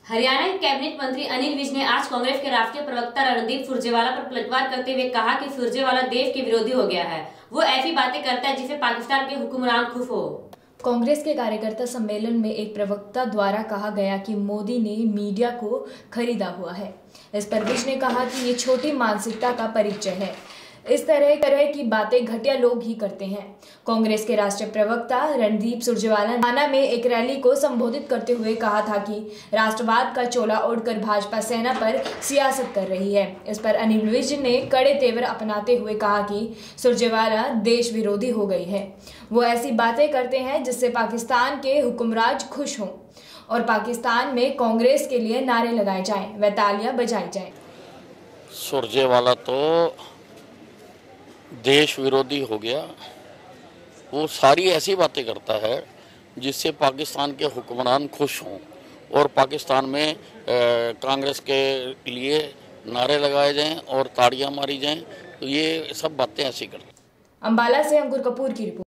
हरियाणा के कैबिनेट मंत्री अनिल विज ने आज कांग्रेस के राष्ट्रीय प्रवक्ता रणदीप सुरजेवाला पर पलटवार करते हुए कहा कि सुरजेवाला देश के विरोधी हो गया है। वो ऐसी बातें करता है जिससे पाकिस्तान के हुक्मरान खुश हो। कांग्रेस के कार्यकर्ता सम्मेलन में एक प्रवक्ता द्वारा कहा गया कि मोदी ने मीडिया को खरीदा हुआ है। इस पर विज ने कहा कि ये छोटी मानसिकता का परिचय है। इस तरह की बातें घटिया लोग ही करते हैं। कांग्रेस के राष्ट्रीय प्रवक्ता रणदीप सुरजेवाला ने थाना में एक रैली को संबोधित करते हुए कहा था कि राष्ट्रवाद का चोला ओढ़कर भाजपा सेना पर सियासत कर रही है। इस पर अनिल विज ने कड़े तेवर अपनाते हुए कहा कि सुरजेवाला देश विरोधी हो गई है। वो ऐसी बातें करते हैं जिससे पाकिस्तान के हुक्मरान खुश हों और पाकिस्तान में कांग्रेस के लिए नारे लगाए जाएं व तालियां बजाई जाएं। सुरजेवाला तो देश विरोधी हो गया। वो सारी ऐसी बातें करता है जिससे पाकिस्तान के हुक्मरान खुश हों और पाकिस्तान में कांग्रेस के लिए नारे लगाए जाएं और ताड़ियां मारी जाएं। तो ये सब बातें ऐसी करता है। अंबाला से अंकुर कपूर की रिपोर्ट।